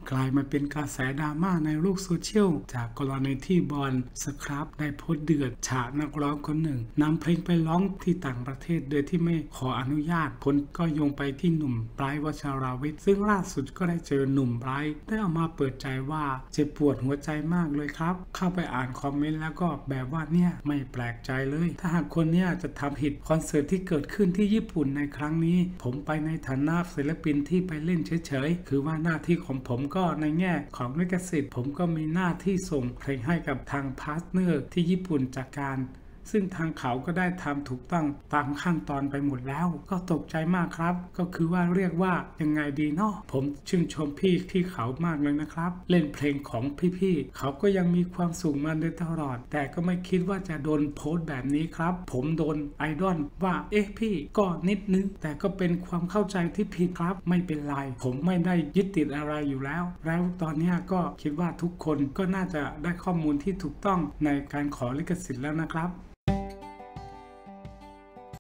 กลายมาเป็นกระแสดราม่าในโลกโซเชียลจากกรณีที่บอลสครับได้โพสต์เดือดฉะนักร้องคนหนึ่งนำเพลงไปร้องที่ต่างประเทศโดยที่ไม่ขออนุญาตคนก็โยงไปที่หนุ่มไบรท์ วชราวิทย์ซึ่งล่าสุดก็ได้เจอหนุ่มไบรท์ได้ออกมาเปิดใจว่าเจ็บปวดหัวใจมากเลยครับเข้าไปอ่านคอมเมนต์แล้วก็แบบว่าเนี่ยไม่แปลกใจเลยถ้าหากคนเนี่ยจะทำผิดคอนเสิร์ตที่เกิดขึ้นที่ญี่ปุ่นในครั้งนี้ผมไปในฐานะศิลปินที่ไปเล่นเฉยๆคือว่าหน้าที่ของผมก็ในแง่ของลิขสิทธิ์ผมก็มีหน้าที่ส่งเพลงให้กับทางพาร์ทเนอร์ที่ญี่ปุ่นจัดการซึ่งทางเขาก็ได้ทำถูกต้องตามขั้นตอนไปหมดแล้วก็ตกใจมากครับก็คือว่าเรียกว่ายังไงดีเนาะผมชื่นชมพี่เขามากเลยนะครับเล่นเพลงของพี่เขาก็ยังมีความสุขมาโดยตลอดแต่ก็ไม่คิดว่าจะโดนโพสต์แบบนี้ครับผมโดนไอดอลว่าพี่ก็นิดนึงแต่ก็เป็นความเข้าใจที่ผิดครับไม่เป็นไรผมไม่ได้ยึดติดอะไรอยู่แล้วตอนนี้ก็คิดว่าทุกคนก็น่าจะได้ข้อมูลที่ถูกต้องในการขอลิขสิทธิ์แล้วนะครับ